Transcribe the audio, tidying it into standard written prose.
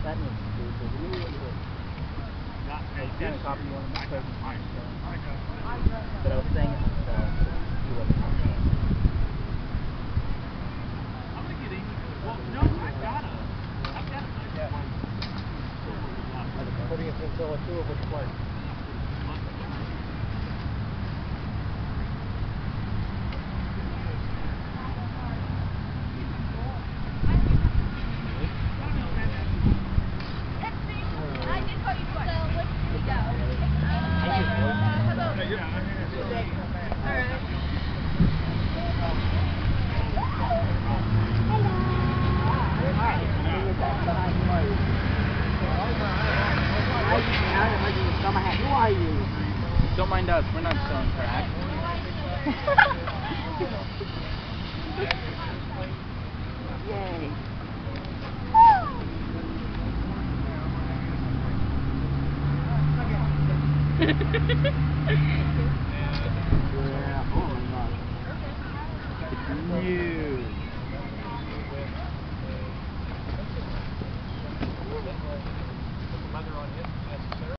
that needs to be really, really good. And copy one of my presents. But I was saying it myself. He wasn't on that. I'm gonna get Amy. Well, no, I've got a nice one. Putting it in Villa 2 of which place? Don't mind us, we're not selling crack.